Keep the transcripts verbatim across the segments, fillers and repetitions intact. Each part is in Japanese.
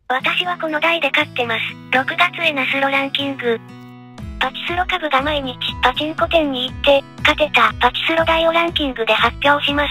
私はこの台で勝ってます。ろくがつエナスロランキング。パチスロ株が毎日パチンコ店に行って勝てたパチスロ台をランキングで発表します。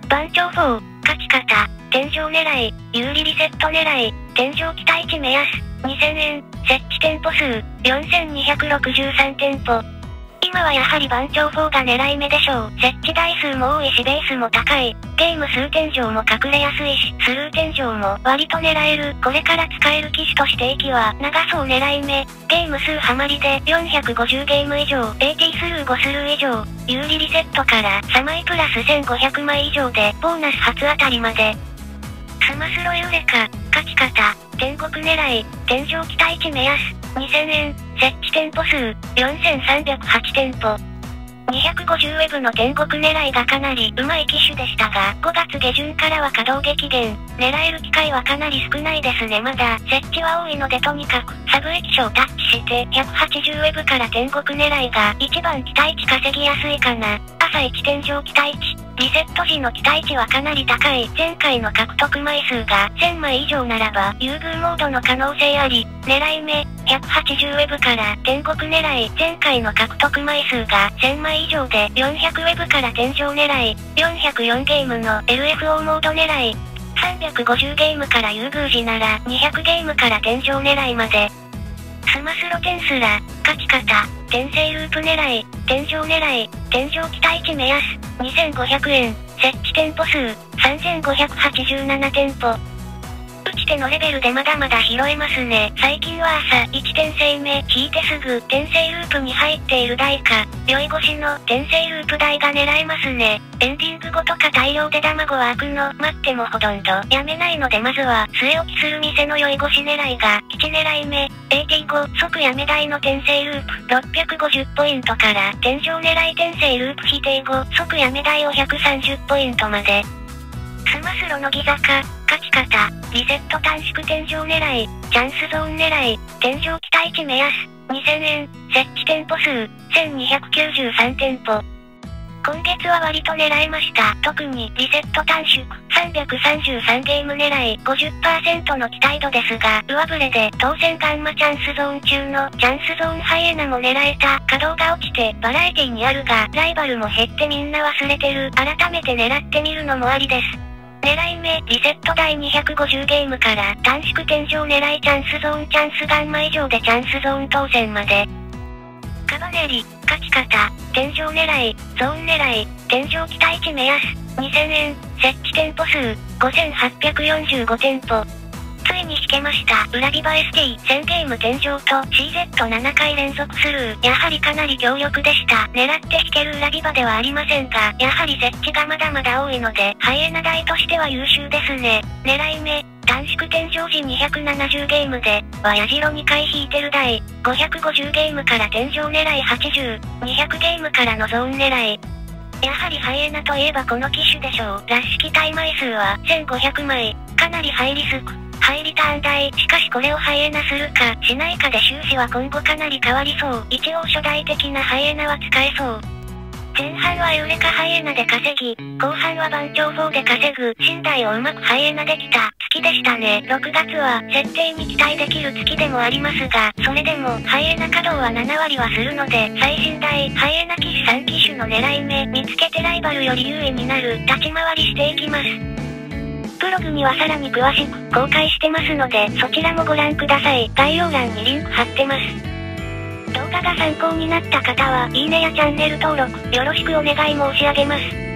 番長フォー、勝ち方、天井狙い、有利リセット狙い、天井期待値目安、にせんえん、設置店舗数、よんせんにひゃくろくじゅうさんてんぽ。今はやはり番長フォーが狙い目でしょう。設置台数も多いしベースも高い。ゲーム数天井も隠れやすいし、スルー天井も割と狙える。これから使える機種として息は長そう狙い目。ゲーム数ハマりでよんひゃくごじゅうゲーム以上、エーティー スルーごスルー以上、有利リセットからさまいプラスせんごひゃくまい以上でボーナス初当たりまで。スマスロユレカ、勝ち方、天国狙い、天井期待値目安、にせんえん、設置店舗数、よんせんさんびゃくはちてんぽ。にひゃくごじゅうウェブの天国狙いがかなり上手い機種でしたが、ごがつげじゅんからは稼働激減。狙える機会はかなり少ないですね。まだ、設置は多いのでとにかく、サブ液晶タッチして、ひゃくはちじゅうウェブから天国狙いが一番期待値稼ぎやすいかな。朝いち天井期待値。リセット時の期待値はかなり高い。前回の獲得枚数がせんまい以上ならば、優遇モードの可能性あり。狙い目、ひゃくはちじゅうウェブから天国狙い。前回の獲得枚数がせんまい以上でよんひゃくウェブから天井狙い。よんひゃくよんゲームの エルエフオー モード狙い。さんびゃくごじゅうゲームから優遇時ならにひゃくゲームから天井狙いまで。スマスロテンスラ、勝ち方、転生ループ狙い、天井狙い、天井期待値目安、にせんごひゃくえん、設置店舗数、さんぜんごひゃくはちじゅうななてんぽ。打ち手のレベルでまだまだ拾えますね。最近は朝いち転生目引いてすぐ転生ループに入っている台か、酔い越しの転生ループ台が狙えますね。エンディング後とか大量で卵は開くの待ってもほとんどやめないのでまずは据え置きする店の酔い越し狙いがいち狙い目、エーティーご 即やめ台の転生ループろっぴゃくごじゅうポイントから天井狙い転生ループ否定後即やめ台をひゃくさんじゅうポイントまで。スマスロ乃木坂、勝ち方、リセット短縮天井狙い、チャンスゾーン狙い、天井期待値目安、にせんえん、設置店舗数、せんにひゃくきゅうじゅうさんてんぽ。今月は割と狙えました。特にリセット短縮、さんびゃくさんじゅうさんゲーム狙い ごじゅっパーセント の期待度ですが、上振れで当選ガンマチャンスゾーン中のチャンスゾーンハイエナも狙えた。稼働が落ちてバラエティにあるが、ライバルも減ってみんな忘れてる。改めて狙ってみるのもありです。狙い目、リセット台にひゃくごじゅうゲームから短縮天井狙いチャンスゾーンチャンスガンマ以上でチャンスゾーン当選まで。カバネリ、勝ち方、天井狙い、ゾーン狙い、天井期待値目安、にせんえん、設置店舗数、ごせんはっぴゃくよんじゅうごてんぽ。ついに引けました。裏ビバ エスティー、せんゲーム天井と シーゼットなな 回連続スルー。やはりかなり強力でした。狙って引ける裏ビバではありませんが、やはり設置がまだまだ多いので、ハイエナ台としては優秀ですね。狙い目、短縮天井時にひゃくななじゅうゲームで、はやじろにかい引いてる台。ごひゃくごじゅうゲームから天井狙いはちじゅう、にひゃくゲームからのゾーン狙い。やはりハイエナといえばこの機種でしょう。ラッシュ期待枚数はせんごひゃくまい。かなりハイリスク。ハイリターン台。しかしこれをハイエナするかしないかで収支は今後かなり変わりそう。一応初代的なハイエナは使えそう。前半はユレカハイエナで稼ぎ、後半は番長フォーで稼ぐ。新台をうまくハイエナできた月でしたね。ろくがつは設定に期待できる月でもありますが、それでもハイエナ稼働はななわりはするので、最新台、ハイエナ機種さん機種の狙い目見つけてライバルより優位になる立ち回りしていきます。ブログにはさらに詳しく公開してますので、そちらもご覧ください。概要欄にリンク貼ってます。動画が参考になった方は、いいねやチャンネル登録、よろしくお願い申し上げます。